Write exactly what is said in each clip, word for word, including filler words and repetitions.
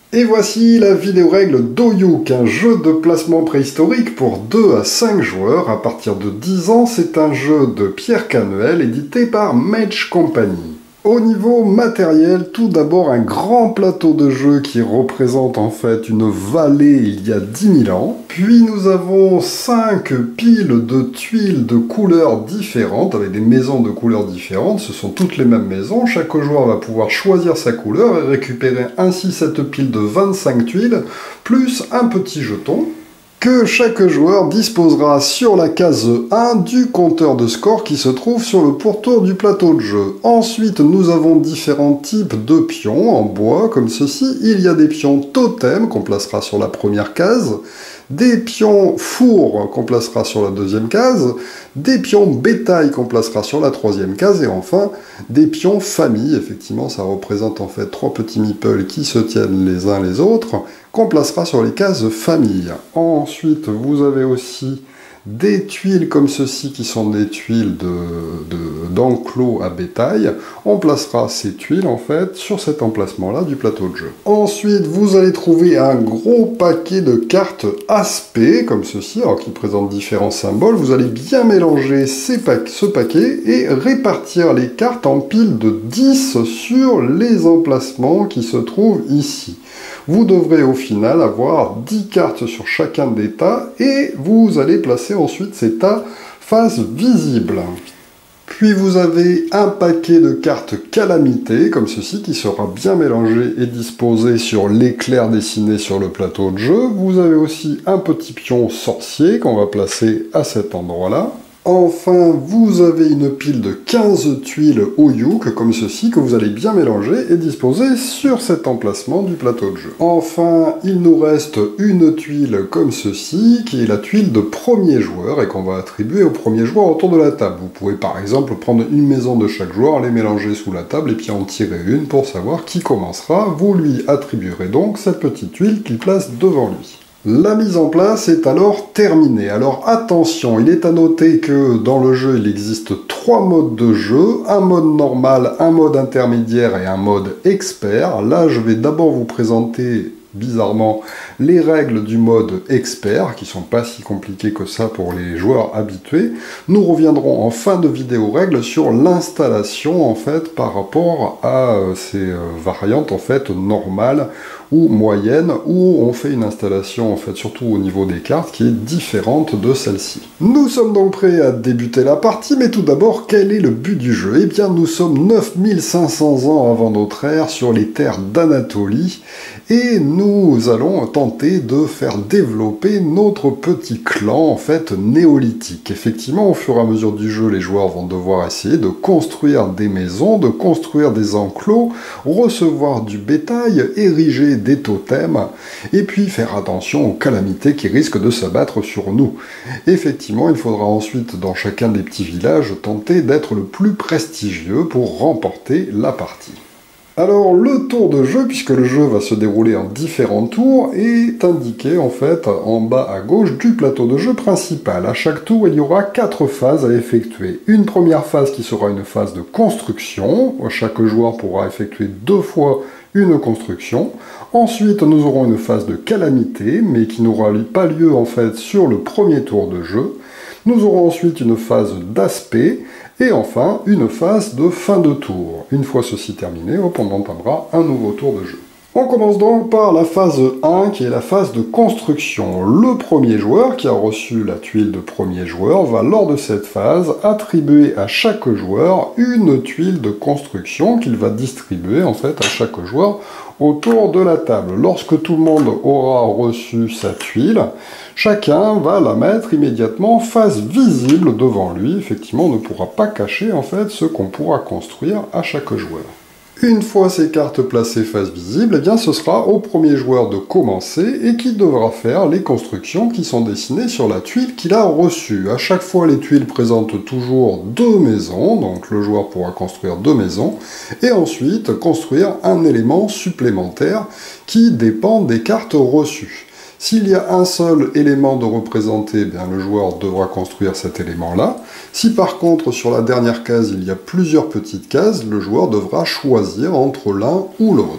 Et voici la vidéo règle d'Oyuk, un jeu de placement préhistorique pour deux à cinq joueurs à partir de dix ans. C'est un jeu de Pierre Canuel édité par Mage Company. Au niveau matériel, tout d'abord un grand plateau de jeu qui représente en fait une vallée il y a dix mille ans. Puis nous avons cinq piles de tuiles de couleurs différentes, avec des maisons de couleurs différentes. Ce sont toutes les mêmes maisons. Chaque joueur va pouvoir choisir sa couleur et récupérer ainsi cette pile de vingt-cinq tuiles, plus un petit jeton, que chaque joueur disposera sur la case un du compteur de score qui se trouve sur le pourtour du plateau de jeu. Ensuite, nous avons différents types de pions en bois, comme ceci. Il y a des pions totems qu'on placera sur la première case, des pions fours qu'on placera sur la deuxième case, des pions bétail qu'on placera sur la troisième case, et enfin, des pions famille. Effectivement, ça représente en fait trois petits meeples qui se tiennent les uns les autres, qu'on placera sur les cases famille. Ensuite, vous avez aussi des tuiles comme ceci, qui sont des tuiles de, de, d'enclos à bétail. On placera ces tuiles, en fait, sur cet emplacement-là du plateau de jeu. Ensuite, vous allez trouver un gros paquet de cartes aspect, comme ceci, alors qui présentent différents symboles. Vous allez bien mélanger ces pa- ce paquet et répartir les cartes en piles de dix sur les emplacements qui se trouvent ici. Vous devrez au final avoir dix cartes sur chacun des tas et vous allez placer ensuite ces tas face visible. Puis vous avez un paquet de cartes calamité, comme ceci, qui sera bien mélangé et disposé sur l'éclair dessiné sur le plateau de jeu. Vous avez aussi un petit pion sorcier qu'on va placer à cet endroit-là. Enfin, vous avez une pile de quinze tuiles Oyouk, comme ceci, que vous allez bien mélanger et disposer sur cet emplacement du plateau de jeu. Enfin, il nous reste une tuile comme ceci, qui est la tuile de premier joueur, et qu'on va attribuer au premier joueur autour de la table. Vous pouvez par exemple prendre une maison de chaque joueur, les mélanger sous la table, et puis en tirer une pour savoir qui commencera. Vous lui attribuerez donc cette petite tuile qu'il place devant lui. La mise en place est alors terminée. Alors attention, il est à noter que dans le jeu, il existe trois modes de jeu, un mode normal, un mode intermédiaire et un mode expert. Là, je vais d'abord vous présenter bizarrement les règles du mode expert, qui sont pas si compliquées que ça pour les joueurs habitués. Nous reviendrons en fin de vidéo règles sur l'installation en fait par rapport à euh, ces euh, variantes en fait normales ou moyenne, où on fait une installation, en fait, surtout au niveau des cartes, qui est différente de celle-ci. Nous sommes donc prêts à débuter la partie, mais tout d'abord, quel est le but du jeu? Eh bien, nous sommes neuf mille cinq cents ans avant notre ère sur les terres d'Anatolie, et nous allons tenter de faire développer notre petit clan, en fait, néolithique. Effectivement, au fur et à mesure du jeu, les joueurs vont devoir essayer de construire des maisons, de construire des enclos, recevoir du bétail, ériger des totems, et puis faire attention aux calamités qui risquent de s'abattre sur nous. Effectivement, il faudra ensuite, dans chacun des petits villages, tenter d'être le plus prestigieux pour remporter la partie. Alors, le tour de jeu, puisque le jeu va se dérouler en différents tours, est indiqué en fait en bas à gauche du plateau de jeu principal. À chaque tour, il y aura quatre phases à effectuer. Une première phase qui sera une phase de construction. Chaque joueur pourra effectuer deux fois une construction. Ensuite, nous aurons une phase de calamité, mais qui n'aura pas lieu en fait sur le premier tour de jeu. Nous aurons ensuite une phase d'aspect, et enfin une phase de fin de tour. Une fois ceci terminé, hop, on entamera un nouveau tour de jeu. On commence donc par la phase un, qui est la phase de construction. Le premier joueur, qui a reçu la tuile de premier joueur, va lors de cette phase attribuer à chaque joueur une tuile de construction qu'il va distribuer en fait à chaque joueur autour de la table. Lorsque tout le monde aura reçu sa tuile, chacun va la mettre immédiatement face visible devant lui. Effectivement, on ne pourra pas cacher en fait ce qu'on pourra construire à chaque joueur. Une fois ces cartes placées face visible, eh bien ce sera au premier joueur de commencer et qui devra faire les constructions qui sont dessinées sur la tuile qu'il a reçue. À chaque fois, les tuiles présentent toujours deux maisons, donc le joueur pourra construire deux maisons, et ensuite construire un élément supplémentaire qui dépend des cartes reçues. S'il y a un seul élément de représenté, bien, le joueur devra construire cet élément-là. Si par contre, sur la dernière case, il y a plusieurs petites cases, le joueur devra choisir entre l'un ou l'autre.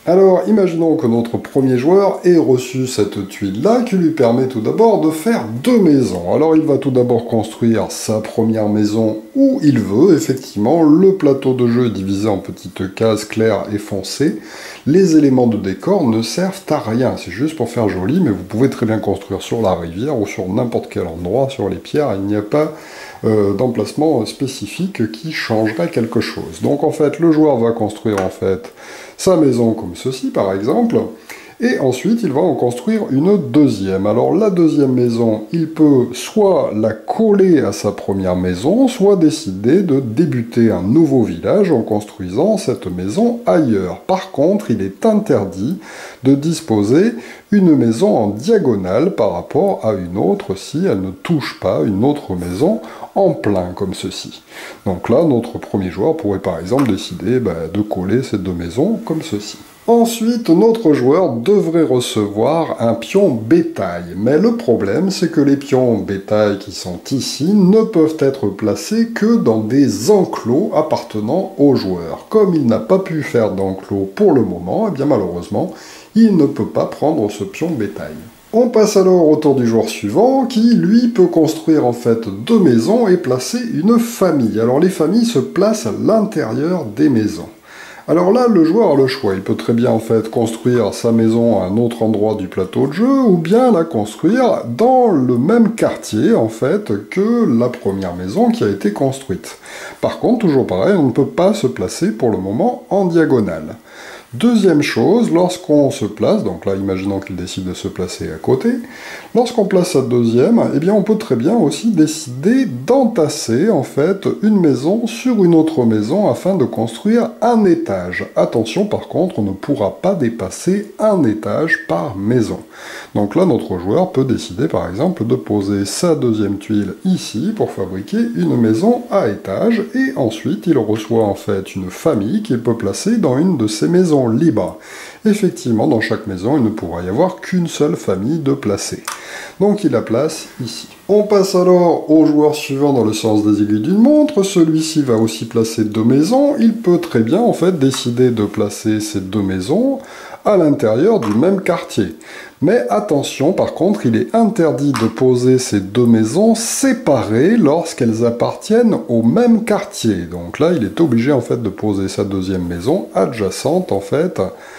Alors, imaginons que notre premier joueur ait reçu cette tuile-là, qui lui permet tout d'abord de faire deux maisons. Alors, il va tout d'abord construire sa première maison où il veut. Effectivement, le plateau de jeu est divisé en petites cases claires et foncées. Les éléments de décor ne servent à rien, c'est juste pour faire joli, mais vous pouvez très bien construire sur la rivière ou sur n'importe quel endroit, sur les pierres. Il n'y a pas euh, d'emplacement spécifique qui changerait quelque chose. Donc, en fait, le joueur va construire, en fait, sa maison comme ceci par exemple, et ensuite il va en construire une deuxième. Alors la deuxième maison, il peut soit la coller à sa première maison, soit décider de débuter un nouveau village en construisant cette maison ailleurs. Par contre, il est interdit de disposer une maison en diagonale par rapport à une autre si elle ne touche pas une autre maison en plein comme ceci. Donc là, notre premier joueur pourrait par exemple décider bah, de coller ces deux maisons comme ceci. Ensuite, notre joueur devrait recevoir un pion bétail. Mais le problème, c'est que les pions bétail qui sont ici ne peuvent être placés que dans des enclos appartenant au joueur. Comme il n'a pas pu faire d'enclos pour le moment, eh bien malheureusement, il ne peut pas prendre ce pion bétail. On passe alors au tour du joueur suivant, qui, lui, peut construire en fait deux maisons et placer une famille. Alors les familles se placent à l'intérieur des maisons. Alors là, le joueur a le choix. Il peut très bien en fait construire sa maison à un autre endroit du plateau de jeu, ou bien la construire dans le même quartier en fait que la première maison qui a été construite. Par contre, toujours pareil, on ne peut pas se placer pour le moment en diagonale. Deuxième chose, lorsqu'on se place, donc là imaginons qu'il décide de se placer à côté, lorsqu'on place sa deuxième, eh bien on peut très bien aussi décider d'entasser en fait une maison sur une autre maison afin de construire un étage. Attention par contre, on ne pourra pas dépasser un étage par maison. Donc là notre joueur peut décider par exemple de poser sa deuxième tuile ici pour fabriquer une maison à étage et ensuite il reçoit en fait une famille qu'il peut placer dans une de ces maisons libre. Effectivement, dans chaque maison, il ne pourra y avoir qu'une seule famille de placés. Donc il la place ici. On passe alors au joueur suivant dans le sens des aiguilles d'une montre. Celui-ci va aussi placer deux maisons. Il peut très bien en fait décider de placer ces deux maisons à l'intérieur du même quartier. Mais attention, par contre, il est interdit de poser ces deux maisons séparées lorsqu'elles appartiennent au même quartier. Donc là, il est obligé en fait de poser sa deuxième maison adjacente en fait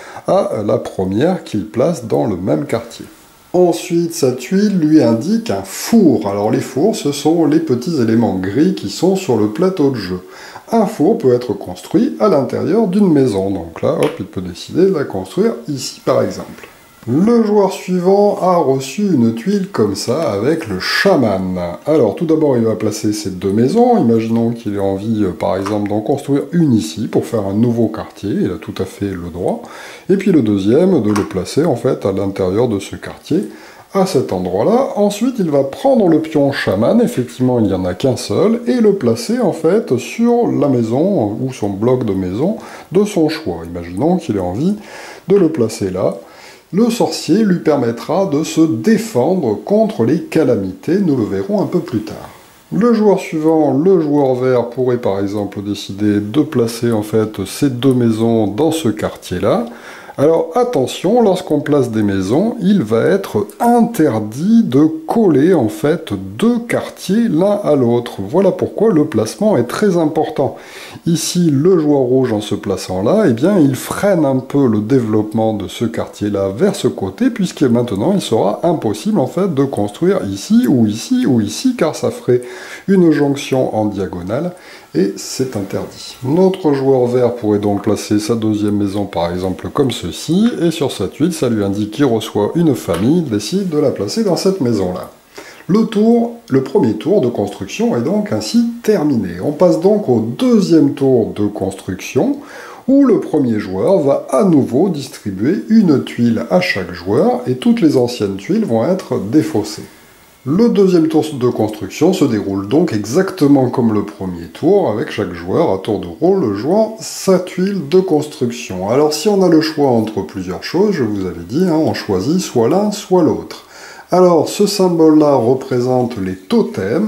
à la première qu'il place dans le même quartier. Ensuite, sa tuile lui indique un four. Alors les fours, ce sont les petits éléments gris qui sont sur le plateau de jeu. Un four peut être construit à l'intérieur d'une maison. Donc là, hop, il peut décider de la construire ici par exemple. Le joueur suivant a reçu une tuile comme ça avec le chaman. Alors tout d'abord il va placer ces deux maisons, imaginons qu'il ait envie par exemple d'en construire une ici pour faire un nouveau quartier, il a tout à fait le droit. Et puis le deuxième de le placer en fait à l'intérieur de ce quartier, à cet endroit-là. Ensuite il va prendre le pion chaman, effectivement il n'y en a qu'un seul, et le placer en fait sur la maison ou son bloc de maison de son choix. Imaginons qu'il ait envie de le placer là. Le sorcier lui permettra de se défendre contre les calamités, nous le verrons un peu plus tard. Le joueur suivant, le joueur vert, pourrait par exemple décider de placer en fait ces deux maisons dans ce quartier-là. Alors attention, lorsqu'on place des maisons, il va être interdit de coller en fait deux quartiers l'un à l'autre. Voilà pourquoi le placement est très important. Ici, le joueur rouge en se plaçant là, eh bien, il freine un peu le développement de ce quartier-là vers ce côté, puisque maintenant il sera impossible en fait de construire ici ou ici ou ici, car ça ferait une jonction en diagonale. Et c'est interdit. Notre joueur vert pourrait donc placer sa deuxième maison par exemple comme ceci, et sur sa tuile, ça lui indique qu'il reçoit une famille, il décide de la placer dans cette maison-là. Le tour, le premier tour de construction est donc ainsi terminé. On passe donc au deuxième tour de construction, où le premier joueur va à nouveau distribuer une tuile à chaque joueur, et toutes les anciennes tuiles vont être défaussées. Le deuxième tour de construction se déroule donc exactement comme le premier tour, avec chaque joueur à tour de rôle jouant sa tuile de construction. Alors si on a le choix entre plusieurs choses, je vous avais dit, hein, on choisit soit l'un, soit l'autre. Alors ce symbole-là représente les totems.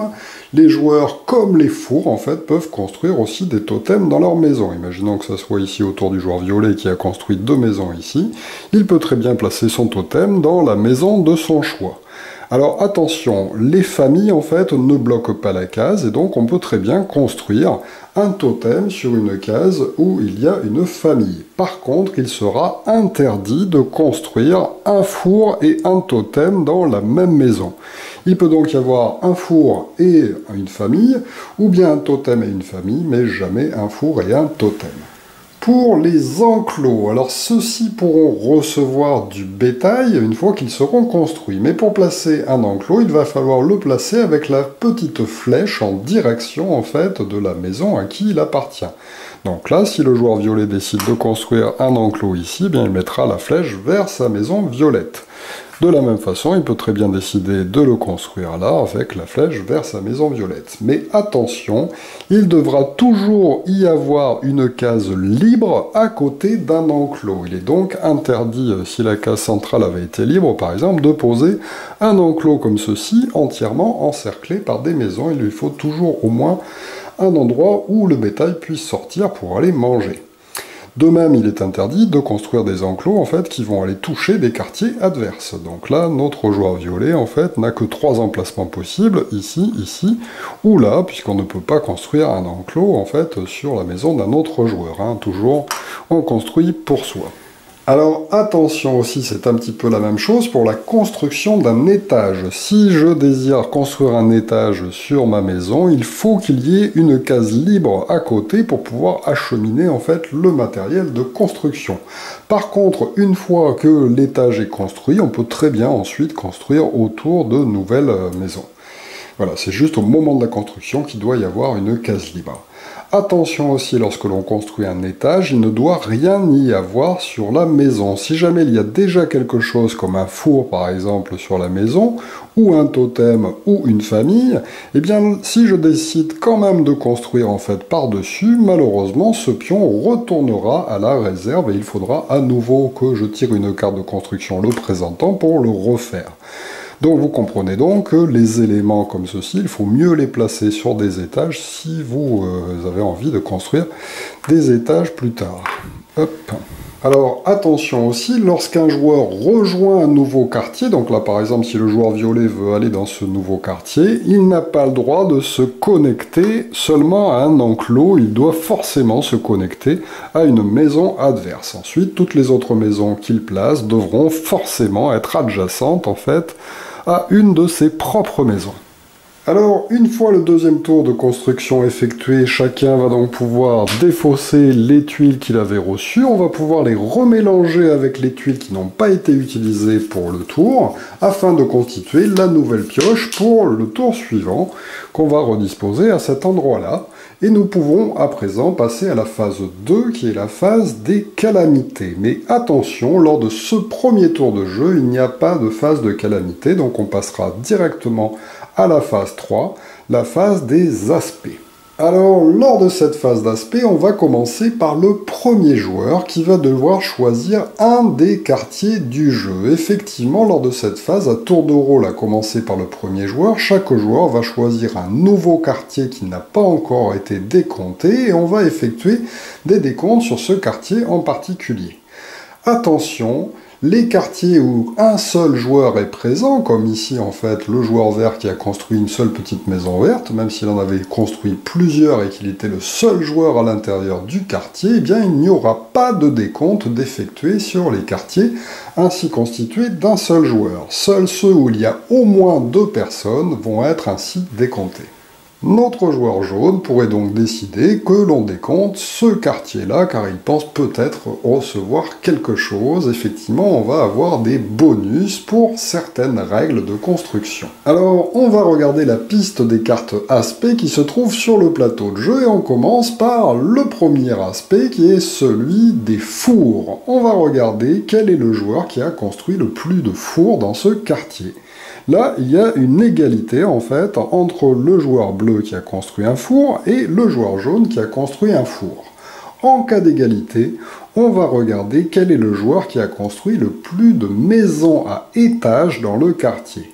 Les joueurs, comme les fours, en fait, peuvent construire aussi des totems dans leur maison. Imaginons que ça soit ici autour du joueur violet qui a construit deux maisons ici. Il peut très bien placer son totem dans la maison de son choix. Alors attention, les familles en fait ne bloquent pas la case et donc on peut très bien construire un totem sur une case où il y a une famille. Par contre, il sera interdit de construire un four et un totem dans la même maison. Il peut donc y avoir un four et une famille, ou bien un totem et une famille, mais jamais un four et un totem. Pour les enclos, alors ceux-ci pourront recevoir du bétail une fois qu'ils seront construits. Mais pour placer un enclos, il va falloir le placer avec la petite flèche en direction en fait de la maison à qui il appartient. Donc là, si le joueur violet décide de construire un enclos ici, eh bien il mettra la flèche vers sa maison violette. De la même façon, il peut très bien décider de le construire là, avec la flèche vers sa maison violette. Mais attention, il devra toujours y avoir une case libre à côté d'un enclos. Il est donc interdit, si la case centrale avait été libre, par exemple, de poser un enclos comme ceci, entièrement encerclé par des maisons. Il lui faut toujours au moins un endroit où le bétail puisse sortir pour aller manger. De même, il est interdit de construire des enclos en fait, qui vont aller toucher des quartiers adverses. Donc là, notre joueur violet en fait, n'a que trois emplacements possibles, ici, ici, ou là, puisqu'on ne peut pas construire un enclos en fait, sur la maison d'un autre joueur. Hein. Toujours, on construit pour soi. Alors attention aussi, c'est un petit peu la même chose pour la construction d'un étage. Si je désire construire un étage sur ma maison, il faut qu'il y ait une case libre à côté pour pouvoir acheminer en fait le matériel de construction. Par contre, une fois que l'étage est construit, on peut très bien ensuite construire autour de nouvelles maisons. Voilà, c'est juste au moment de la construction qu'il doit y avoir une case libre. Attention aussi, lorsque l'on construit un étage, il ne doit rien y avoir sur la maison. Si jamais il y a déjà quelque chose comme un four par exemple sur la maison, ou un totem, ou une famille, eh bien si je décide quand même de construire en fait par-dessus, malheureusement ce pion retournera à la réserve et il faudra à nouveau que je tire une carte de construction le présentant pour le refaire. Donc vous comprenez donc que les éléments comme ceci, il faut mieux les placer sur des étages si vous euh, avez envie de construire des étages plus tard. Hop. Alors attention aussi, lorsqu'un joueur rejoint un nouveau quartier, donc là par exemple si le joueur violet veut aller dans ce nouveau quartier, il n'a pas le droit de se connecter seulement à un enclos, il doit forcément se connecter à une maison adverse. Ensuite, toutes les autres maisons qu'il place devront forcément être adjacentes en fait à une de ses propres maisons. Alors, une fois le deuxième tour de construction effectué, chacun va donc pouvoir défausser les tuiles qu'il avait reçues. On va pouvoir les remélanger avec les tuiles qui n'ont pas été utilisées pour le tour, afin de constituer la nouvelle pioche pour le tour suivant, qu'on va redisposer à cet endroit-là. Et nous pouvons à présent passer à la phase deux, qui est la phase des calamités. Mais attention, lors de ce premier tour de jeu, il n'y a pas de phase de calamité, donc on passera directement à la phase trois, la phase des aspects. Alors, lors de cette phase d'aspect, on va commencer par le premier joueur qui va devoir choisir un des quartiers du jeu. Effectivement, lors de cette phase, à tour de rôle à commencer par le premier joueur, chaque joueur va choisir un nouveau quartier qui n'a pas encore été décompté et on va effectuer des décomptes sur ce quartier en particulier. Attention, les quartiers où un seul joueur est présent, comme ici en fait le joueur vert qui a construit une seule petite maison verte, même s'il en avait construit plusieurs et qu'il était le seul joueur à l'intérieur du quartier, eh bien il n'y aura pas de décompte d'effectuer sur les quartiers ainsi constitués d'un seul joueur. Seuls ceux où il y a au moins deux personnes vont être ainsi décomptés. Notre joueur jaune pourrait donc décider que l'on décompte ce quartier-là, car il pense peut-être recevoir quelque chose. Effectivement, on va avoir des bonus pour certaines règles de construction. Alors, on va regarder la piste des cartes aspects qui se trouve sur le plateau de jeu, et on commence par le premier aspect, qui est celui des fours. On va regarder quel est le joueur qui a construit le plus de fours dans ce quartier. Là, il y a une égalité, en fait, entre le joueur bleu qui a construit un four et le joueur jaune qui a construit un four. En cas d'égalité, on va regarder quel est le joueur qui a construit le plus de maisons à étages dans le quartier.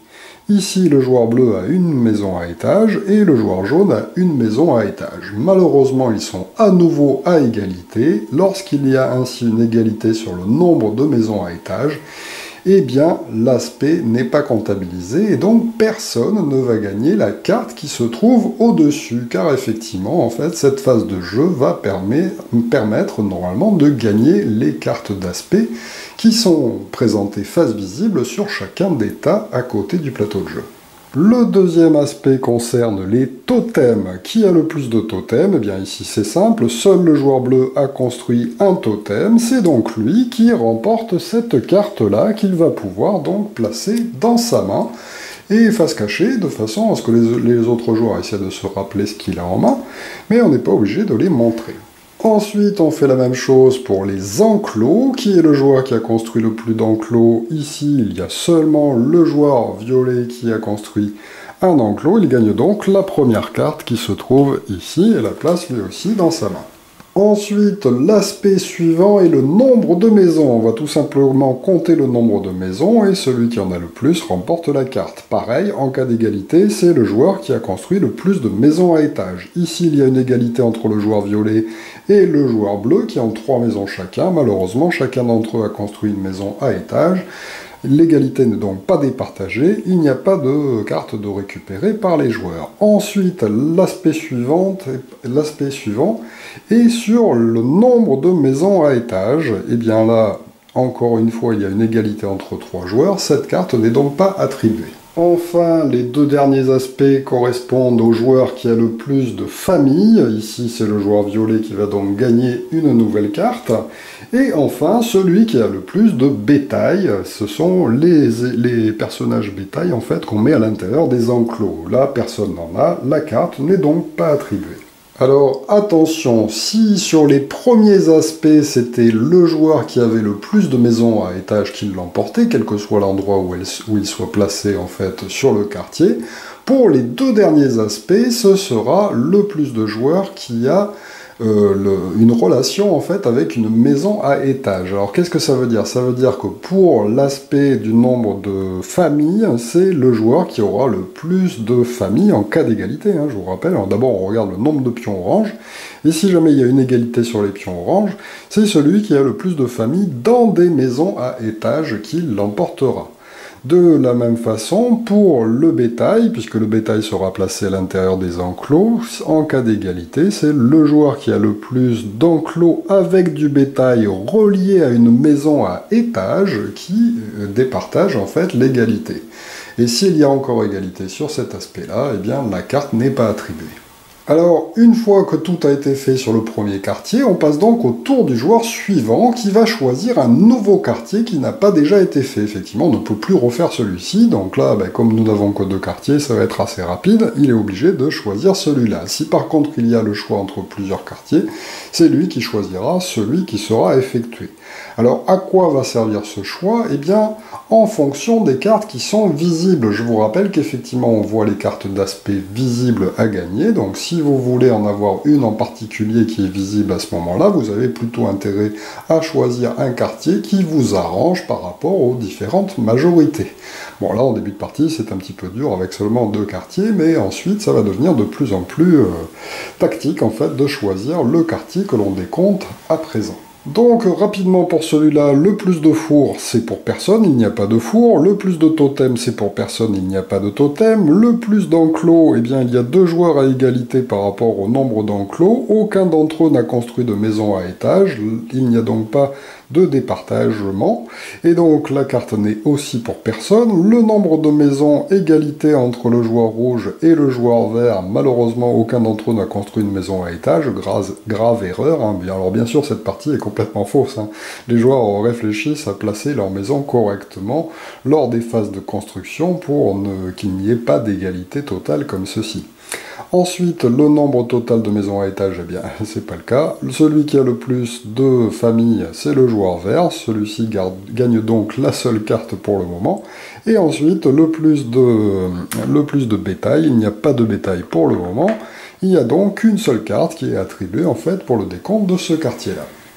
Ici, le joueur bleu a une maison à étage et le joueur jaune a une maison à étage. Malheureusement, ils sont à nouveau à égalité. Lorsqu'il y a ainsi une égalité sur le nombre de maisons à étage, eh bien, l'aspect n'est pas comptabilisé et donc personne ne va gagner la carte qui se trouve au-dessus. Car effectivement, en fait, cette phase de jeu va permettre normalement de gagner les cartes d'aspect qui sont présentées face visible sur chacun des tas à côté du plateau de jeu. Le deuxième aspect concerne les totems. Qui a le plus de totems? Eh bien ici c'est simple, seul le joueur bleu a construit un totem, c'est donc lui qui remporte cette carte-là qu'il va pouvoir donc placer dans sa main et face cachée, de façon à ce que les, les autres joueurs essaient de se rappeler ce qu'il a en main, mais on n'est pas obligé de les montrer. Ensuite, on fait la même chose pour les enclos. Qui est le joueur qui a construit le plus d'enclos? Ici, il y a seulement le joueur violet qui a construit un enclos. Il gagne donc la première carte qui se trouve ici et la place lui aussi dans sa main. Ensuite, l'aspect suivant est le nombre de maisons. On va tout simplement compter le nombre de maisons et celui qui en a le plus remporte la carte. Pareil, en cas d'égalité, c'est le joueur qui a construit le plus de maisons à étage. Ici, il y a une égalité entre le joueur violet et le joueur bleu qui ont trois maisons chacun. Malheureusement, chacun d'entre eux a construit une maison à étage. L'égalité n'est donc pas départagée, il n'y a pas de carte de récupérer par les joueurs. Ensuite, l'aspect suivant, l'aspect suivant est sur le nombre de maisons à étage. Et bien là, encore une fois, il y a une égalité entre trois joueurs, cette carte n'est donc pas attribuée. Enfin, les deux derniers aspects correspondent au joueur qui a le plus de famille. Ici, c'est le joueur violet qui va donc gagner une nouvelle carte. Et enfin, celui qui a le plus de bétail. Ce sont les, les personnages bétail, en fait, qu'on met à l'intérieur des enclos. Là, personne n'en a. La carte n'est donc pas attribuée. Alors attention, si sur les premiers aspects c'était le joueur qui avait le plus de maisons à étage qui l'emportait, quel que soit l'endroit où, où il soit placé en fait sur le quartier, pour les deux derniers aspects, ce sera le plus de joueurs qui a euh, le, une relation en fait avec une maison à étage. Alors qu'est-ce que ça veut dire? Ça veut dire que pour l'aspect du nombre de familles, c'est le joueur qui aura le plus de familles en cas d'égalité, hein, je vous rappelle. Alors d'abord on regarde le nombre de pions orange, et si jamais il y a une égalité sur les pions orange, c'est celui qui a le plus de familles dans des maisons à étage qui l'emportera. De la même façon, pour le bétail, puisque le bétail sera placé à l'intérieur des enclos, en cas d'égalité, c'est le joueur qui a le plus d'enclos avec du bétail relié à une maison à étage qui départage en fait l'égalité. Et s'il y a encore égalité sur cet aspect-là, eh bien la carte n'est pas attribuée. Alors, une fois que tout a été fait sur le premier quartier, on passe donc au tour du joueur suivant qui va choisir un nouveau quartier qui n'a pas déjà été fait. Effectivement, on ne peut plus refaire celui-ci, donc là, ben, comme nous n'avons que deux quartiers, ça va être assez rapide, il est obligé de choisir celui-là. Si par contre il y a le choix entre plusieurs quartiers, c'est lui qui choisira celui qui sera effectué. Alors, à quoi va servir ce choix? Eh bien, en fonction des cartes qui sont visibles. Je vous rappelle qu'effectivement, on voit les cartes d'aspect visibles à gagner, donc si vous voulez en avoir une en particulier qui est visible à ce moment-là, vous avez plutôt intérêt à choisir un quartier qui vous arrange par rapport aux différentes majorités. Bon, là, en début de partie, c'est un petit peu dur avec seulement deux quartiers, mais ensuite, ça va devenir de plus en plus euh, tactique, en fait, de choisir le quartier que l'on décompte à présent. Donc, rapidement pour celui-là, le plus de fours, c'est pour personne, il n'y a pas de four. Le plus de totems, c'est pour personne, il n'y a pas de totem. Le plus d'enclos, eh bien, il y a deux joueurs à égalité par rapport au nombre d'enclos. Aucun d'entre eux n'a construit de maison à étage. Il n'y a donc pas de départagement. Et donc, la carte n'est aussi pour personne. Le nombre de maisons, égalité entre le joueur rouge et le joueur vert. Malheureusement, aucun d'entre eux n'a construit une maison à étage. Grave, grave erreur. Hein. Alors, bien sûr, cette partie est complètement fausse. Hein. Les joueurs réfléchissent à placer leur maison correctement lors des phases de construction pour ne, qu'il n'y ait pas d'égalité totale comme ceci. Ensuite, le nombre total de maisons à étage, eh bien, c'est pas le cas. Celui qui a le plus de familles, c'est le joueur vert. Celui-ci gagne donc la seule carte pour le moment. Et ensuite, le plus de, le plus de bétail. Il n'y a pas de bétail pour le moment. Il y a donc une seule carte qui est attribuée, en fait, pour le décompte de ce quartier-là.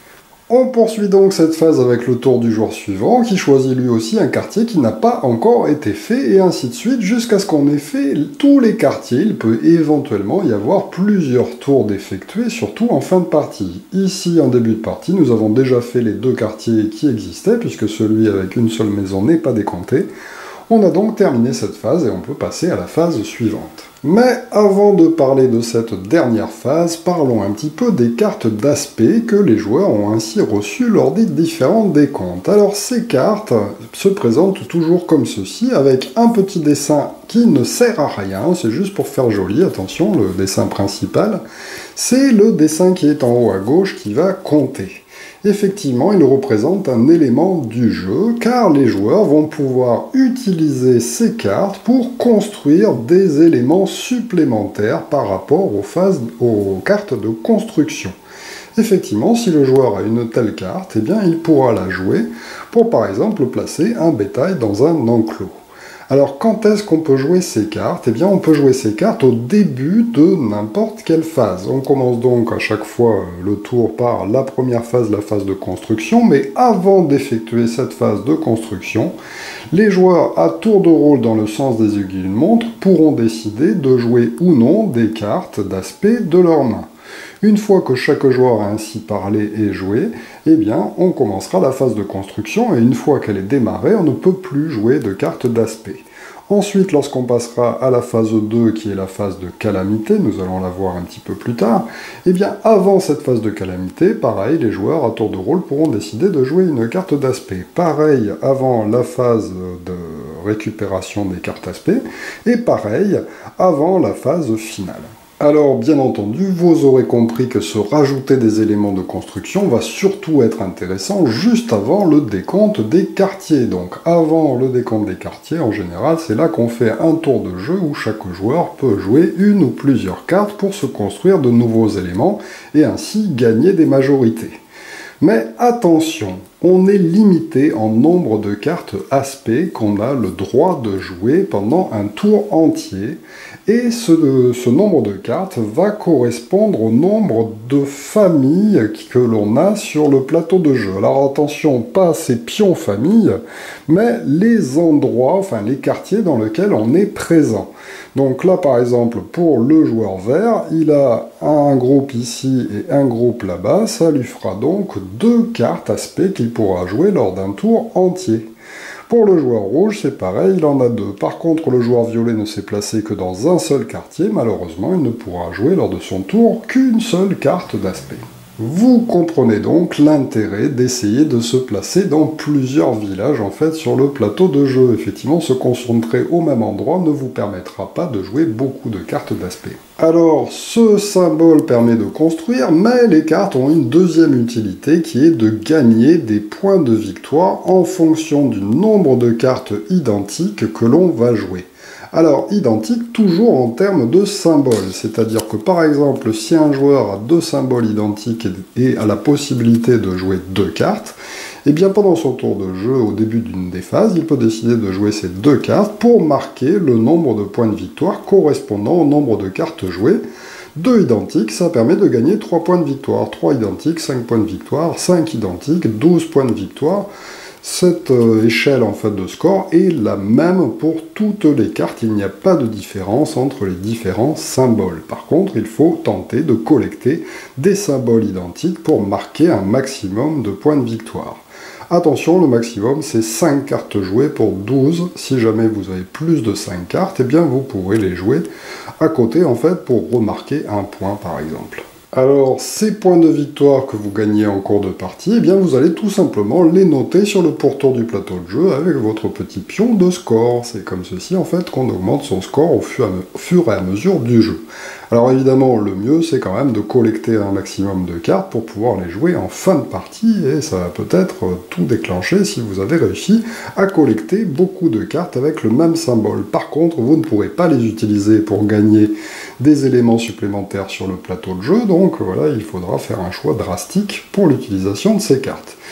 On poursuit donc cette phase avec le tour du joueur suivant, qui choisit lui aussi un quartier qui n'a pas encore été fait, et ainsi de suite, jusqu'à ce qu'on ait fait tous les quartiers. Il peut éventuellement y avoir plusieurs tours d'effectuer, surtout en fin de partie. Ici, en début de partie, nous avons déjà fait les deux quartiers qui existaient, puisque celui avec une seule maison n'est pas décompté. On a donc terminé cette phase et on peut passer à la phase suivante. Mais avant de parler de cette dernière phase, parlons un petit peu des cartes d'aspect que les joueurs ont ainsi reçues lors des différents décomptes. Alors ces cartes se présentent toujours comme ceci, avec un petit dessin qui ne sert à rien, c'est juste pour faire joli, attention, le dessin principal, c'est le dessin qui est en haut à gauche qui va compter. Effectivement, il représente un élément du jeu, car les joueurs vont pouvoir utiliser ces cartes pour construire des éléments supplémentaires par rapport aux, phases, aux cartes de construction. Effectivement, si le joueur a une telle carte, eh bien, il pourra la jouer pour, par exemple, placer un bétail dans un enclos. Alors, quand est-ce qu'on peut jouer ces cartes? Eh bien, on peut jouer ces cartes au début de n'importe quelle phase. On commence donc à chaque fois le tour par la première phase, la phase de construction, mais avant d'effectuer cette phase de construction, les joueurs à tour de rôle dans le sens des aiguilles d'une montre pourront décider de jouer ou non des cartes d'aspect de leur main. Une fois que chaque joueur a ainsi parlé et joué, eh bien, on commencera la phase de construction, et une fois qu'elle est démarrée, on ne peut plus jouer de cartes d'aspect. Ensuite, lorsqu'on passera à la phase deux, qui est la phase de calamité, nous allons la voir un petit peu plus tard, eh bien, avant cette phase de calamité, pareil, les joueurs à tour de rôle pourront décider de jouer une carte d'aspect. Pareil, avant la phase de récupération des cartes d'aspect, et pareil, avant la phase finale. Alors, bien entendu, vous aurez compris que se rajouter des éléments de construction va surtout être intéressant juste avant le décompte des quartiers. Donc, avant le décompte des quartiers, en général, c'est là qu'on fait un tour de jeu où chaque joueur peut jouer une ou plusieurs cartes pour se construire de nouveaux éléments et ainsi gagner des majorités. Mais attention, on est limité en nombre de cartes aspect qu'on a le droit de jouer pendant un tour entier, et ce, ce nombre de cartes va correspondre au nombre de familles que l'on a sur le plateau de jeu. Alors attention, pas ces pions familles, mais les endroits, enfin les quartiers dans lesquels on est présent. Donc là, par exemple, pour le joueur vert, il a un groupe ici et un groupe là-bas, ça lui fera donc deux cartes aspect qu'il pourra jouer lors d'un tour entier. Pour le joueur rouge, c'est pareil, il en a deux. Par contre, le joueur violet ne s'est placé que dans un seul quartier, malheureusement, il ne pourra jouer lors de son tour qu'une seule carte d'aspect. Vous comprenez donc l'intérêt d'essayer de se placer dans plusieurs villages en fait sur le plateau de jeu. Effectivement, se concentrer au même endroit ne vous permettra pas de jouer beaucoup de cartes d'aspect. Alors, ce symbole permet de construire, mais les cartes ont une deuxième utilité qui est de gagner des points de victoire en fonction du nombre de cartes identiques que l'on va jouer. Alors, identique toujours en termes de symboles, c'est-à-dire que par exemple, si un joueur a deux symboles identiques et a la possibilité de jouer deux cartes, eh bien pendant son tour de jeu, au début d'une des phases, il peut décider de jouer ces deux cartes pour marquer le nombre de points de victoire correspondant au nombre de cartes jouées. deux identiques, ça permet de gagner trois points de victoire, trois identiques, cinq points de victoire, cinq identiques, douze points de victoire. Cette euh, échelle en fait de score est la même pour toutes les cartes, il n'y a pas de différence entre les différents symboles. Par contre, il faut tenter de collecter des symboles identiques pour marquer un maximum de points de victoire. Attention, le maximum c'est cinq cartes jouées pour douze. Si jamais vous avez plus de cinq cartes, eh bien vous pourrez les jouer à côté en fait pour remarquer un point par exemple. Alors, ces points de victoire que vous gagnez en cours de partie, eh bien vous allez tout simplement les noter sur le pourtour du plateau de jeu avec votre petit pion de score. C'est comme ceci en fait qu'on augmente son score au fur et à mesure du jeu. Alors évidemment, le mieux c'est quand même de collecter un maximum de cartes pour pouvoir les jouer en fin de partie, et ça va peut-être tout déclencher si vous avez réussi à collecter beaucoup de cartes avec le même symbole. Par contre, vous ne pourrez pas les utiliser pour gagner des éléments supplémentaires sur le plateau de jeu, donc voilà, il faudra faire un choix drastique pour l'utilisation de ces cartes.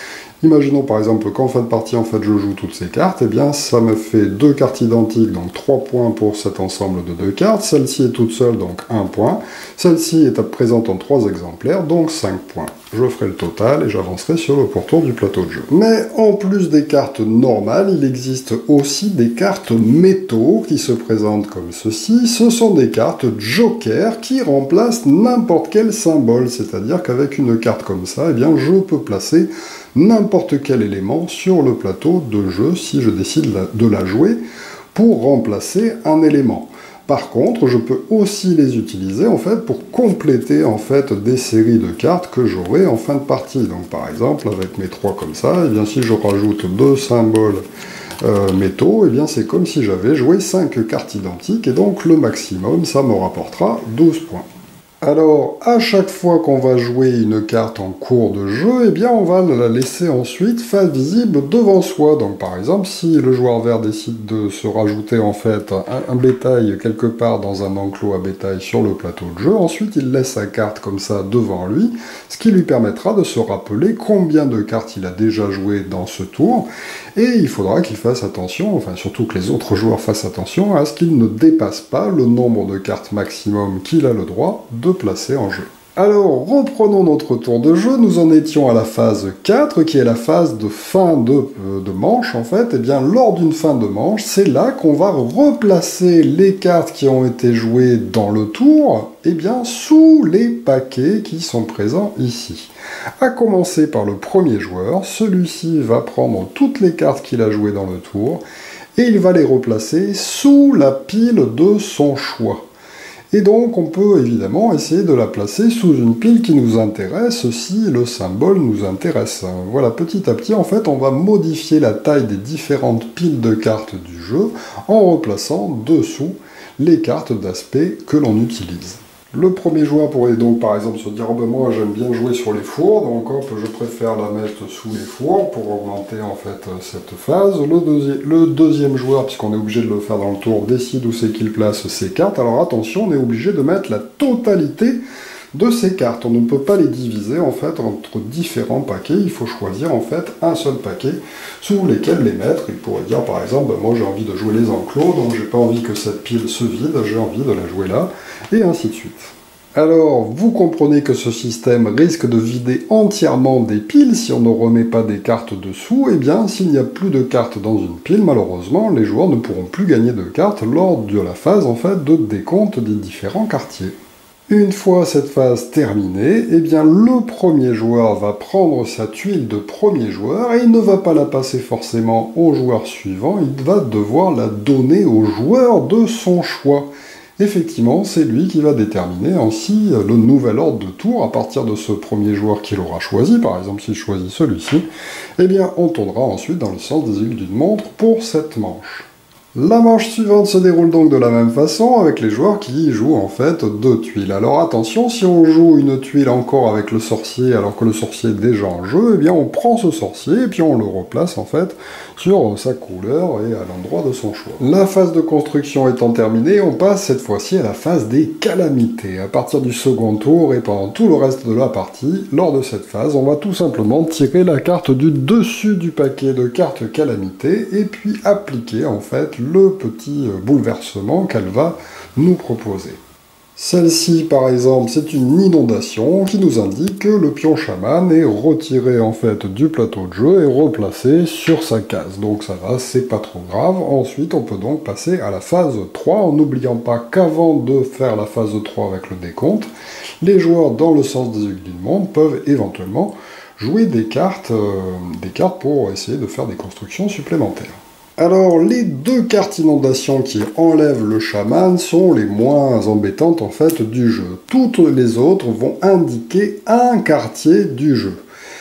Imaginons par exemple qu'en fin de partie, en fait, je joue toutes ces cartes, et bien ça me fait deux cartes identiques, donc trois points pour cet ensemble de deux cartes. Celle-ci est toute seule, donc un point. Celle-ci est présente en trois exemplaires, donc cinq points. Je ferai le total et j'avancerai sur le pourtour du plateau de jeu. Mais en plus des cartes normales, il existe aussi des cartes métaux qui se présentent comme ceci. Ce sont des cartes joker qui remplacent n'importe quel symbole, c'est-à-dire qu'avec une carte comme ça, eh bien, je peux placer n'importe quel élément sur le plateau de jeu si je décide de la jouer pour remplacer un élément. Par contre, je peux aussi les utiliser en fait pour compléter en fait des séries de cartes que j'aurai en fin de partie. Donc par exemple, avec mes trois comme ça, et bien si je rajoute deux symboles euh, métaux, et bien c'est comme si j'avais joué cinq cartes identiques, et donc le maximum, ça me rapportera douze points. Alors, à chaque fois qu'on va jouer une carte en cours de jeu, eh bien, on va la laisser ensuite face visible devant soi. Donc, par exemple, si le joueur vert décide de se rajouter, en fait, un, un bétail quelque part dans un enclos à bétail sur le plateau de jeu, ensuite, il laisse sa carte comme ça devant lui, ce qui lui permettra de se rappeler combien de cartes il a déjà joué dans ce tour, et il faudra qu'il fasse attention, enfin, surtout que les autres joueurs fassent attention à ce qu'il ne dépasse pas le nombre de cartes maximum qu'il a le droit de placer en jeu. Alors, reprenons notre tour de jeu, nous en étions à la phase quatre, qui est la phase de fin de, euh, de manche, en fait. Et bien, lors d'une fin de manche, c'est là qu'on va replacer les cartes qui ont été jouées dans le tour, et bien, sous les paquets qui sont présents ici. À commencer par le premier joueur, celui-ci va prendre toutes les cartes qu'il a jouées dans le tour, et il va les replacer sous la pile de son choix. Et donc, on peut évidemment essayer de la placer sous une pile qui nous intéresse si le symbole nous intéresse. Voilà, petit à petit, en fait, on va modifier la taille des différentes piles de cartes du jeu en replaçant dessous les cartes d'aspect que l'on utilise. Le premier joueur pourrait donc par exemple se dire oh ben moi j'aime bien jouer sur les fours, donc hop je préfère la mettre sous les fours pour augmenter en fait cette phase. Le, deuxi le deuxième joueur, puisqu'on est obligé de le faire dans le tour, décide où c'est qu'il place ses cartes. Alors attention, on est obligé de mettre la totalité de ces cartes. On ne peut pas les diviser en fait entre différents paquets, il faut choisir en fait un seul paquet sous lesquels les mettre. Il pourrait dire par exemple, ben, moi j'ai envie de jouer les enclos, donc j'ai pas envie que cette pile se vide, j'ai envie de la jouer là, et ainsi de suite. Alors, vous comprenez que ce système risque de vider entièrement des piles si on ne remet pas des cartes dessous. Eh bien, s'il n'y a plus de cartes dans une pile, malheureusement, les joueurs ne pourront plus gagner de cartes lors de la phase en fait, de décompte des différents quartiers. Une fois cette phase terminée, eh bien, le premier joueur va prendre sa tuile de premier joueur et il ne va pas la passer forcément au joueur suivant, il va devoir la donner au joueur de son choix. Effectivement, c'est lui qui va déterminer ainsi le nouvel ordre de tour à partir de ce premier joueur qu'il aura choisi. Par exemple, s'il choisit celui-ci, eh bien, on tournera ensuite dans le sens des aiguilles d'une montre pour cette manche. La manche suivante se déroule donc de la même façon avec les joueurs qui jouent en fait deux tuiles. Alors attention, si on joue une tuile encore avec le sorcier alors que le sorcier est déjà en jeu, eh bien on prend ce sorcier et puis on le replace en fait sur sa couleur et à l'endroit de son choix. La phase de construction étant terminée, on passe cette fois-ci à la phase des calamités. À partir du second tour et pendant tout le reste de la partie, lors de cette phase, on va tout simplement tirer la carte du dessus du paquet de cartes calamités et puis appliquer en fait le petit bouleversement qu'elle va nous proposer. Celle-ci, par exemple, c'est une inondation qui nous indique que le pion chaman est retiré en fait du plateau de jeu et replacé sur sa case. Donc ça va, c'est pas trop grave. Ensuite, on peut donc passer à la phase trois en n'oubliant pas qu'avant de faire la phase trois avec le décompte, les joueurs dans le sens des aiguilles du monde peuvent éventuellement jouer des cartes, euh, des cartes pour essayer de faire des constructions supplémentaires. Alors, les deux cartes inondation qui enlèvent le chaman sont les moins embêtantes en fait du jeu. Toutes les autres vont indiquer un quartier du jeu.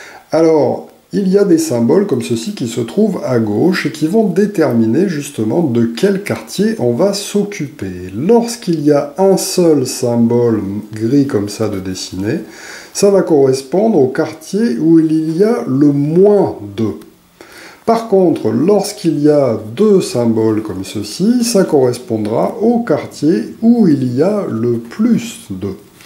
Alors, il y a des symboles comme ceci qui se trouvent à gauche et qui vont déterminer justement de quel quartier on va s'occuper. Lorsqu'il y a un seul symbole gris comme ça de dessiné, ça va correspondre au quartier où il y a le moins deux. Par contre, lorsqu'il y a deux symboles comme ceci, ça correspondra au quartier où il y a le plus deux.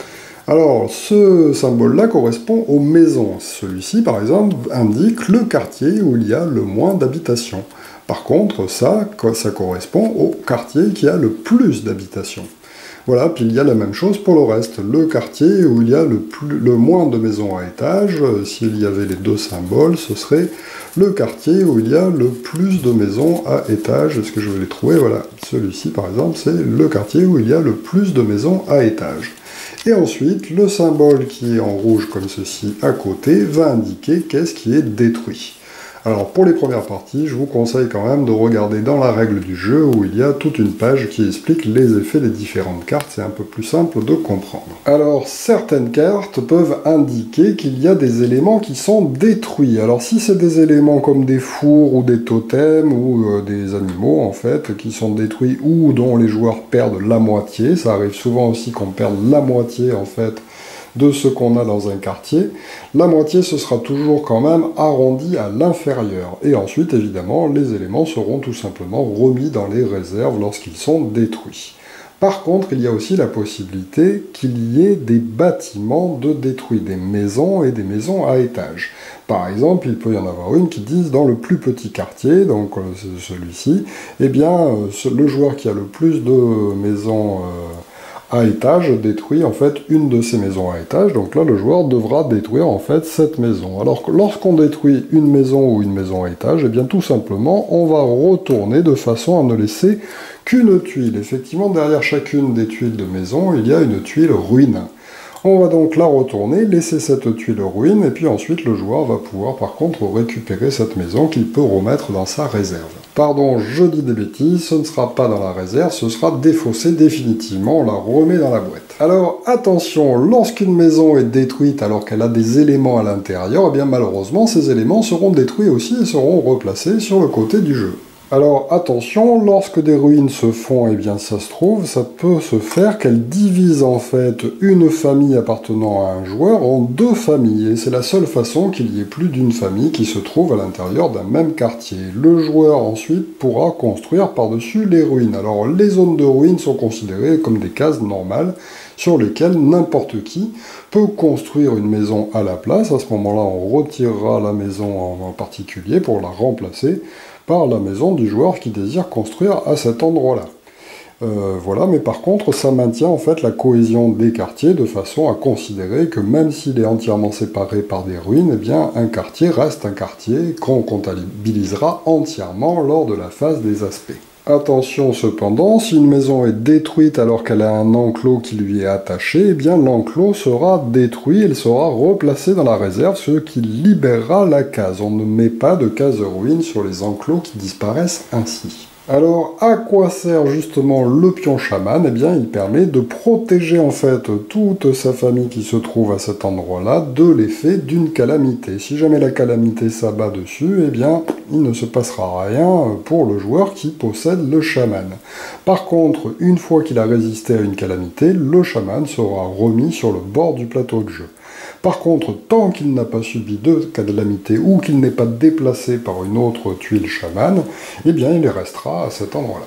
Alors, ce symbole-là correspond aux maisons. Celui-ci, par exemple, indique le quartier où il y a le moins d'habitations. Par contre, ça, ça correspond au quartier qui a le plus d'habitations. Voilà, puis il y a la même chose pour le reste. Le quartier où il y a le, plus, le moins de maisons à étage, s'il y avait les deux symboles, ce serait le quartier où il y a le plus de maisons à étage. Est-ce que je vais les trouver? Voilà, celui-ci, par exemple, c'est le quartier où il y a le plus de maisons à étage. Et ensuite, le symbole qui est en rouge comme ceci à côté va indiquer qu'est-ce qui est détruit. Alors pour les premières parties, je vous conseille quand même de regarder dans la règle du jeu où il y a toute une page qui explique les effets des différentes cartes, c'est un peu plus simple de comprendre. Alors certaines cartes peuvent indiquer qu'il y a des éléments qui sont détruits. Alors si c'est des éléments comme des fours ou des totems ou euh, des animaux en fait qui sont détruits ou dont les joueurs perdent la moitié, ça arrive souvent aussi qu'on perde la moitié en fait de ce qu'on a dans un quartier, la moitié ce sera toujours quand même arrondi à l'inférieur. Et ensuite, évidemment, les éléments seront tout simplement remis dans les réserves lorsqu'ils sont détruits. Par contre, il y a aussi la possibilité qu'il y ait des bâtiments de détruits, des maisons et des maisons à étage. Par exemple, il peut y en avoir une qui dise dans le plus petit quartier, donc euh, celui-ci, eh bien, euh, le joueur qui a le plus de maisons euh, à étage détruit en fait une de ces maisons à étage, donc là le joueur devra détruire en fait cette maison. Alors que lorsqu'on détruit une maison ou une maison à étage, eh bien tout simplement on va retourner de façon à ne laisser qu'une tuile. Effectivement, derrière chacune des tuiles de maison, il y a une tuile ruine. On va donc la retourner, laisser cette tuile ruine, et puis ensuite le joueur va pouvoir par contre récupérer cette maison qu'il peut remettre dans sa réserve. Pardon, je dis des bêtises, ce ne sera pas dans la réserve, ce sera défaussé définitivement, on la remet dans la boîte. Alors attention, lorsqu'une maison est détruite alors qu'elle a des éléments à l'intérieur, eh bien malheureusement ces éléments seront détruits aussi et seront replacés sur le côté du jeu. Alors attention, lorsque des ruines se font, eh bien ça se trouve, ça peut se faire qu'elles divisent en fait une famille appartenant à un joueur en deux familles, et c'est la seule façon qu'il y ait plus d'une famille qui se trouve à l'intérieur d'un même quartier. Le joueur ensuite pourra construire par-dessus les ruines. Alors les zones de ruines sont considérées comme des cases normales sur lesquelles n'importe qui peut construire une maison à la place. À ce moment-là, on retirera la maison en particulier pour la remplacer par la maison du joueur qui désire construire à cet endroit-là. Euh, voilà, mais par contre, ça maintient en fait la cohésion des quartiers de façon à considérer que même s'il est entièrement séparé par des ruines, eh bien un quartier reste un quartier qu'on comptabilisera entièrement lors de la phase des aspects. Attention cependant, si une maison est détruite alors qu'elle a un enclos qui lui est attaché, eh bien l'enclos sera détruit, il sera replacé dans la réserve, ce qui libérera la case. On ne met pas de case ruine sur les enclos qui disparaissent ainsi. Alors, à quoi sert justement le pion chaman? Eh bien, il permet de protéger en fait toute sa famille qui se trouve à cet endroit-là de l'effet d'une calamité. Si jamais la calamité s'abat dessus, eh bien, il ne se passera rien pour le joueur qui possède le chaman. Par contre, une fois qu'il a résisté à une calamité, le chaman sera remis sur le bord du plateau de jeu. Par contre, tant qu'il n'a pas subi de calamité ou qu'il n'est pas déplacé par une autre tuile chamane, eh bien il restera à cet endroit-là.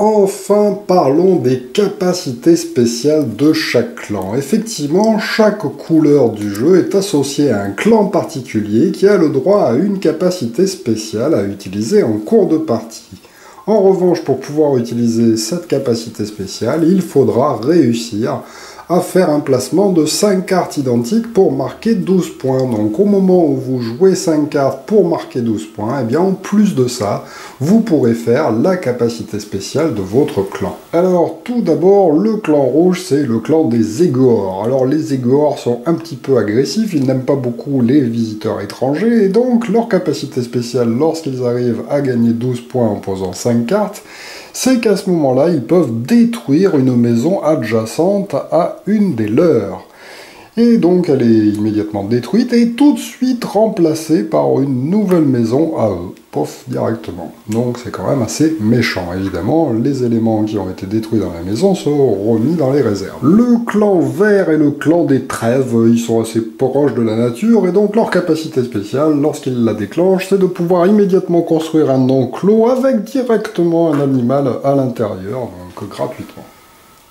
Enfin, parlons des capacités spéciales de chaque clan. Effectivement, chaque couleur du jeu est associée à un clan particulier qui a le droit à une capacité spéciale à utiliser en cours de partie. En revanche, pour pouvoir utiliser cette capacité spéciale, il faudra réussir à faire un placement de cinq cartes identiques pour marquer douze points. Donc au moment où vous jouez cinq cartes pour marquer douze points, eh bien en plus de ça, vous pourrez faire la capacité spéciale de votre clan. Alors tout d'abord, le clan rouge, c'est le clan des Égor. Alors les Égor sont un petit peu agressifs, ils n'aiment pas beaucoup les visiteurs étrangers, et donc leur capacité spéciale lorsqu'ils arrivent à gagner douze points en posant cinq cartes, c'est qu'à ce moment-là, ils peuvent détruire une maison adjacente à une des leurs. Et donc, elle est immédiatement détruite et tout de suite remplacée par une nouvelle maison à eux. Pof, directement. Donc, c'est quand même assez méchant. Évidemment, les éléments qui ont été détruits dans la maison sont remis dans les réserves. Le clan vert et le clan des trêves, ils sont assez proches de la nature, et donc leur capacité spéciale, lorsqu'ils la déclenchent, c'est de pouvoir immédiatement construire un enclos avec directement un animal à l'intérieur, donc gratuitement.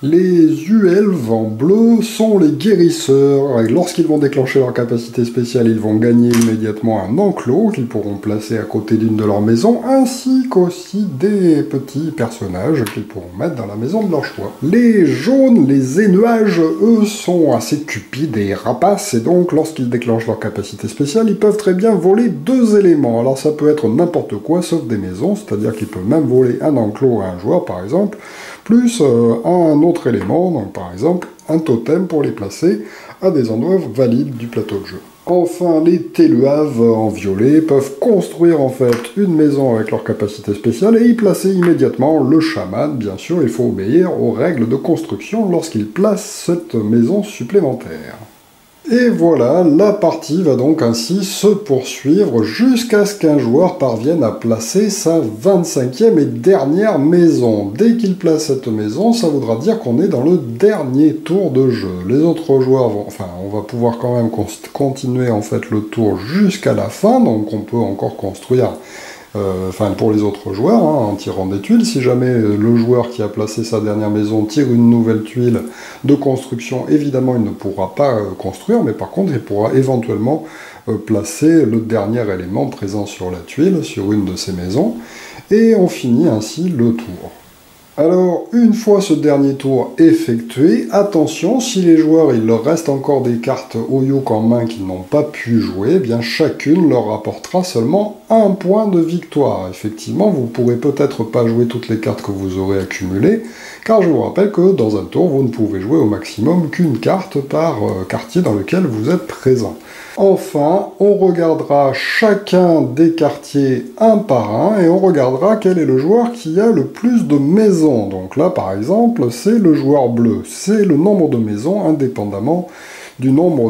Les Uelves en bleu sont les guérisseurs, et lorsqu'ils vont déclencher leur capacité spéciale, ils vont gagner immédiatement un enclos qu'ils pourront placer à côté d'une de leurs maisons, ainsi qu'aussi des petits personnages qu'ils pourront mettre dans la maison de leur choix. Les jaunes, les énuages, eux, sont assez cupides et rapaces, et donc lorsqu'ils déclenchent leur capacité spéciale, ils peuvent très bien voler deux éléments. Alors ça peut être n'importe quoi, sauf des maisons, c'est-à-dire qu'ils peuvent même voler un enclos à un joueur, par exemple, plus euh, un autre élément, donc par exemple un totem pour les placer à des endroits valides du plateau de jeu. Enfin, les Téluaves en violet peuvent construire en fait une maison avec leur capacité spéciale et y placer immédiatement le chaman. Bien sûr, il faut obéir aux règles de construction lorsqu'il place cette maison supplémentaire. Et voilà, la partie va donc ainsi se poursuivre jusqu'à ce qu'un joueur parvienne à placer sa vingt-cinquième et dernière maison. Dès qu'il place cette maison, ça voudra dire qu'on est dans le dernier tour de jeu. Les autres joueurs vont... Enfin, on va pouvoir quand même continuer en fait le tour jusqu'à la fin, donc on peut encore construire... Euh, enfin, pour les autres joueurs, hein, en tirant des tuiles. Si jamais le joueur qui a placé sa dernière maison tire une nouvelle tuile de construction, évidemment, il ne pourra pas euh, construire, mais par contre, il pourra éventuellement euh, placer le dernier élément présent sur la tuile, sur une de ces maisons, et on finit ainsi le tour. Alors, une fois ce dernier tour effectué, attention, si les joueurs, il leur reste encore des cartes Oyuk en main qu'ils n'ont pas pu jouer, eh bien chacune leur rapportera seulement un point de victoire. Effectivement, vous ne pourrez peut-être pas jouer toutes les cartes que vous aurez accumulées, car je vous rappelle que dans un tour, vous ne pouvez jouer au maximum qu'une carte par euh, quartier dans lequel vous êtes présent. Enfin, on regardera chacun des quartiers un par un et on regardera quel est le joueur qui a le plus de maisons. Donc là, par exemple, c'est le joueur bleu. C'est le nombre de maisons indépendamment du nombre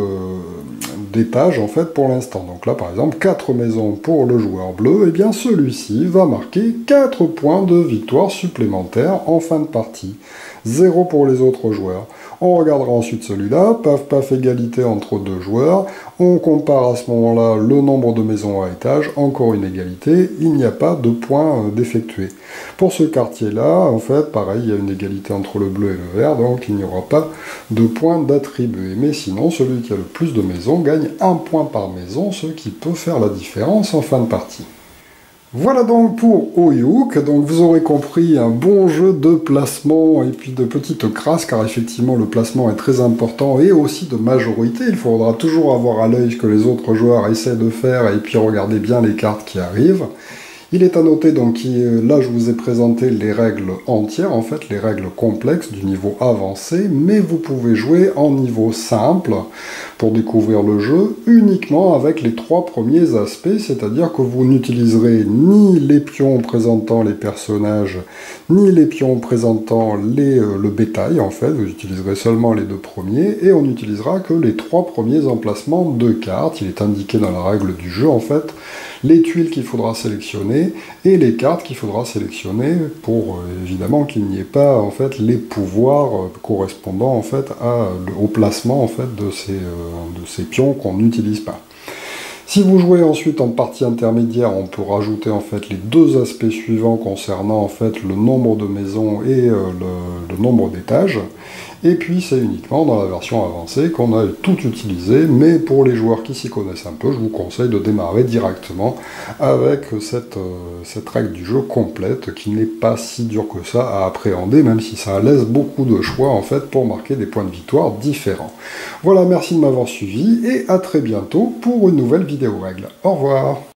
d'étages en fait pour l'instant. Donc là, par exemple, quatre maisons pour le joueur bleu. Et bien celui-ci va marquer quatre points de victoire supplémentaires en fin de partie. zéro pour les autres joueurs. On regardera ensuite celui-là, paf paf égalité entre deux joueurs, on compare à ce moment-là le nombre de maisons à étage, encore une égalité, il n'y a pas de points d'effectuer. Pour ce quartier-là, en fait, pareil, il y a une égalité entre le bleu et le vert, donc il n'y aura pas de points d'attribuer. Mais sinon, celui qui a le plus de maisons gagne un point par maison, ce qui peut faire la différence en fin de partie. Voilà donc pour Oyuk, donc vous aurez compris un bon jeu de placement et puis de petites crasses, car effectivement le placement est très important et aussi de majorité, il faudra toujours avoir à l'œil ce que les autres joueurs essaient de faire et puis regarder bien les cartes qui arrivent. Il est à noter donc que là je vous ai présenté les règles entières, en fait les règles complexes du niveau avancé, mais vous pouvez jouer en niveau simple pour découvrir le jeu uniquement avec les trois premiers aspects, c'est-à-dire que vous n'utiliserez ni les pions présentant les personnages, ni les pions présentant les, euh, le bétail en fait, vous utiliserez seulement les deux premiers, et on n'utilisera que les trois premiers emplacements de cartes. Il est indiqué dans la règle du jeu en fait les tuiles qu'il faudra sélectionner et les cartes qu'il faudra sélectionner pour euh, évidemment qu'il n'y ait pas en fait les pouvoirs euh, correspondant en fait à, au placement en fait de ces, euh, de ces pions qu'on n'utilise pas. Si vous jouez ensuite en partie intermédiaire, on peut rajouter en fait les deux aspects suivants concernant en fait le nombre de maisons et euh, le, le nombre d'étages. Et puis c'est uniquement dans la version avancée qu'on a tout utilisé, mais pour les joueurs qui s'y connaissent un peu, je vous conseille de démarrer directement avec cette, euh, cette règle du jeu complète, qui n'est pas si dure que ça à appréhender, même si ça laisse beaucoup de choix en fait pour marquer des points de victoire différents. Voilà, merci de m'avoir suivi, et à très bientôt pour une nouvelle vidéo règle. Au revoir.